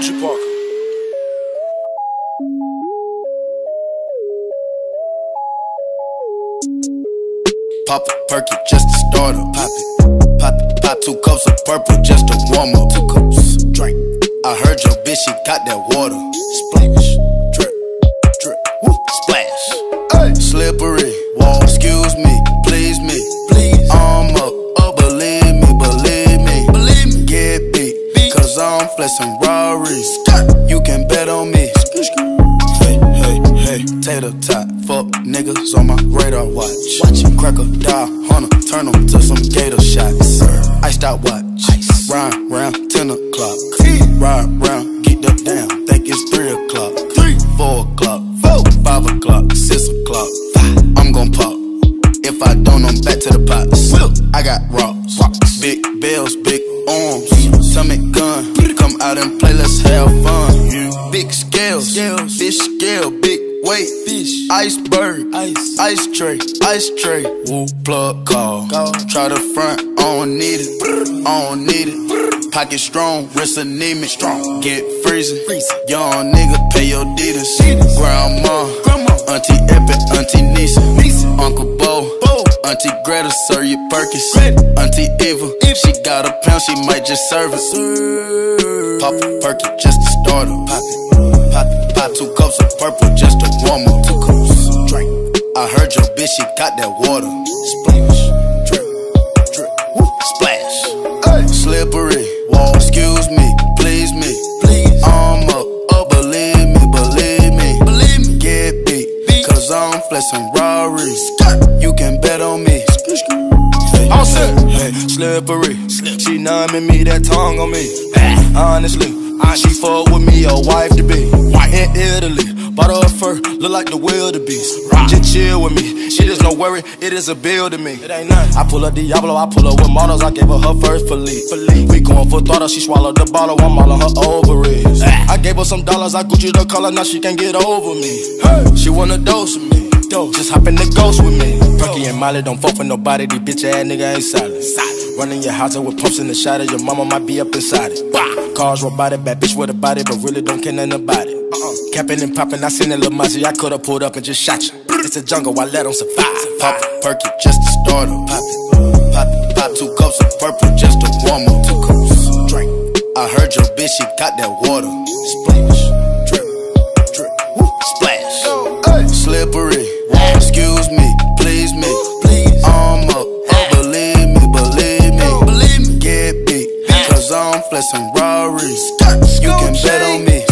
Gucci Parker. Pop a perky just to start up. Pop it, pop it, pop 2 cups of purple just to warm up. 2 cups, drink. I heard your bitch, she got that water. Splash, drip, drip, woo, splash. Ay. Slippery, wall, excuse me, please me, please. I'm up, believe me, believe me, believe me. Get beat, cause I'm flexing Rari. You can bet on me. Hey, hey, hey, tater tot, fuck niggas on my radar watch. Crocodile hunter, turn them to some gator shots. Iced out watch, ride round 10 o'clock. Ride round, get up down, think it's 3 o'clock. 4 o'clock, 5 o'clock, 6 o'clock. I'm gon' pop, if I don't, I'm back to the pots. I got rocks, big bells, big arms, stomach gun. Come out and play, let's have fun. Big scales, fish scale, big weight, fish, iceberg, ice tray, woo, plug call. Try to front, I don't need it, I don't need it. Pocket strong, wrist anemic, strong, get freezing. Young nigga, pay your deeders. Grandma, Auntie Epic, Auntie Nisa, Uncle Bo, Auntie Greta, serve you Perkins. Auntie Eva, if she got a pound, she might just serve it. Pop a perky just to start up. Pop it, pop it, pop 2 cups of purple just to warm up. 2 cups, drink. I heard your bitch, she got that water. Splash, drip, drip, woo, splash. Ay. Slippery, wall, excuse me, please me, please. I'm up, believe me, believe me, believe me. Get beat, cause I'm flexing Rari. You can bet on me. All set. Hey, slippery, she numbing me, that tongue on me. Honestly, she fuck with me, a wife to be. In Italy, bought her a fur, look like the wildebeest. Just chill with me, she just no worry, it is a bill to me. It ain't nothing. I pull up Diablo, I pull up with models, I gave her first Philippe. We going for throttle, she swallowed the bottle, I'm all on her ovaries. I gave her some dollars, I Gucci the color, now she can't get over me. She wanna dose with me, just hop in the ghost with me. Perky and Molly don't fuck with nobody, these bitch ass nigga ain't solid. Running your house with pumps in the shot, your mama might be up inside it. Cars robotic, bad bitch with a body, but really don't care nothing about it. Capping and popping, I seen that little Mozzie, I could've pulled up and just shot you. It's a jungle, I let them survive. Pop a perky just to start up. Pop it, pop it, pop 2 cups of purple just to warm up. 2 cups, drink. I heard your bitch, she got that water. Splash, drip, drip, woo, splash. Ay. Slippery, excuse me, please me, please. I'm up, believe me, believe me, believe me. Get beat, cause I'm flexing Rari. You can bet on me.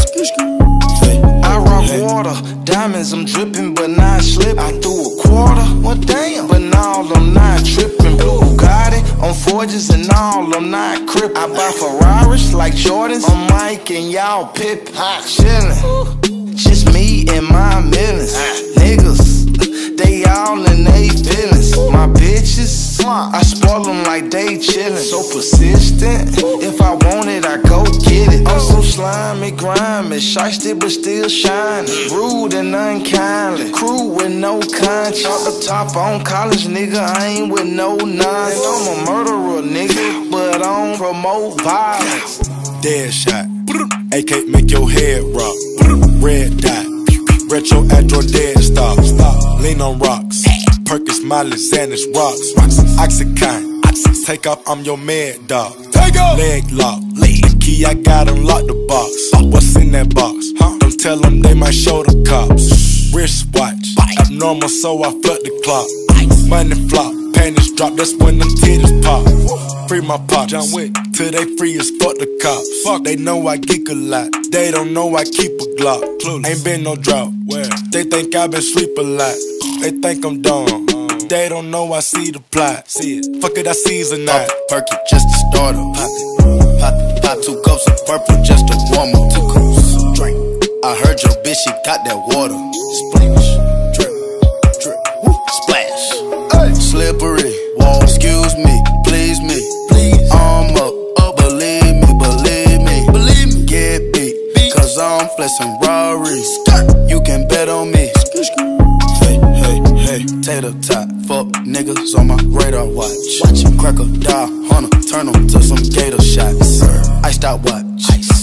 I rock water, diamonds, I'm dripping, but not slipping. I threw a quarter, well damn, but now I'm not tripping. Blue Bugatti on forges and all, I'm not crippin'. I buy Ferraris like Jordans, I'm Mike and y'all Pippin'. Chillin', just me and my millions. Niggas, they all in they feelings. My bitches, I spoil them like they chillin'. So persistent, if I want it, I go get it. I'm so slimy, grimy, shiesty but still shining. Rude and unkindly, crew with no conscience. Off the top on college, nigga, I ain't with no nonsense. I'm a murderer, nigga, but I don't promote violence. Dead shot, AK make your head rock. Red dot, retro Android dead stop. Lean on rocks, Perkins, Molly, Xanax, rocks. Oxycontin, take off, I'm your mad dog. Leg lock, the key, I got unlock the box. What's in that box? Don't tell them, they might show the cops. Wristwatch, abnormal, so I flood the clock. Money flop, panties drop, that's when them titties pop. Free my pop, John Wick, till they free as fuck the cops. Fuck, they know I geek a lot, they don't know I keep a Glock. Ain't been no drought, they think I been sleep a lot. They think I'm dumb, they don't know I see the plot. See it, fuck it, I season that. Pop a perky just to start up. Pop it, pop it, pop 2 cups of purple just to warm up. 2 cups, drink. I heard your bitch, she got that water. Splash, drip, drip, woo, splash. Ay. Slippery, wall, excuse me, please me, please. I'm up, believe me, believe me, believe me. Get beat, cause I'm flexing Rari. You can bet on me. Hey, hey, hey, tater tot, fuck niggas on my radar watch. Crocodile hunter, turn them to some gator shots. Iced out watch,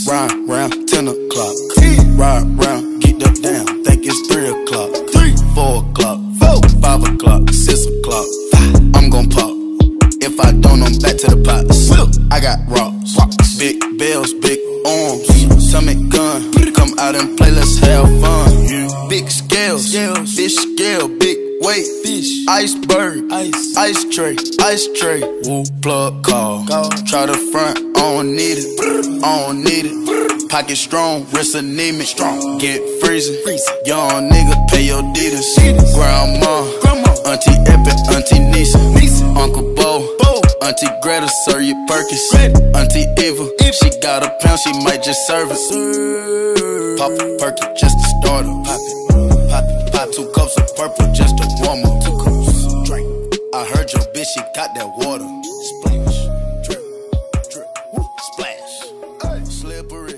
Ride round 10 o'clock. Ride round, get up down, think it's 3 o'clock. 4 o'clock, 5 o'clock, 6 o'clock. I'm gon' pop. If I don't, I'm back to the pots. I got rocks, big bells, big arms, stomach gun. Come out and play, let's have fun. Big scales, fish scale, big weight, fish, iceberg, ice tray, woo, plug call. Try the front, I don't need it, I don't need it. Pocket strong, wrist anemic, get freezing. Young nigga, pay your deeders. Grandma, Auntie Epic, Auntie Nisa, Uncle Bo, Auntie Greta, serve your Perkins. Auntie Eva, she got a pound, she might just serve it. Pop a Perky, just to start her. Pop 2 cups of purple, just to warm up. 2 cups, drink. I heard your bitch, she got that water. Splash, drip, drip, splash. Slippery.